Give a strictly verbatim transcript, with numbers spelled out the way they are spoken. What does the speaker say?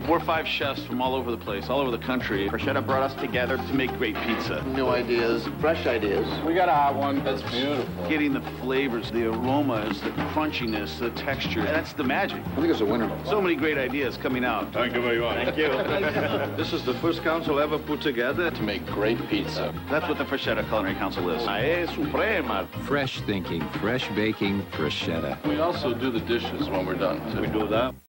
Four or five chefs from all over the place, all over the country. Freschetta brought us together to make great pizza. New ideas, fresh ideas. We got a hot one. That's beautiful. Getting the flavors, the aromas, the crunchiness, the texture. That's the magic. I think it's a winner. So many great ideas coming out. Thank you very much. Thank you. This is the first council ever put together To make great pizza. That's what the Freschetta Culinary Council is. È suprema. Fresh thinking, fresh baking, Freschetta. We also do the dishes when we're done, too. We do that.